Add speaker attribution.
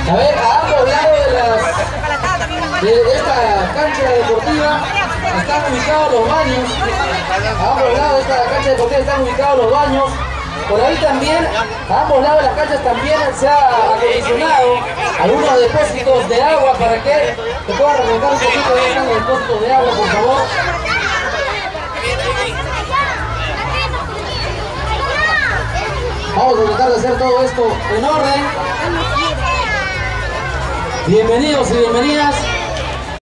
Speaker 1: A ver, a ambos lados de esta cancha deportiva están ubicados los baños. A ambos lados de esta cancha deportiva están ubicados los baños. Por ahí también, a ambos lados de las canchas también se ha acondicionado algunos depósitos de agua para que se puedan refrescar un poquito de estos depósitos de agua, por favor. Vamos a tratar de hacer todo esto en orden. Bienvenidos y bienvenidas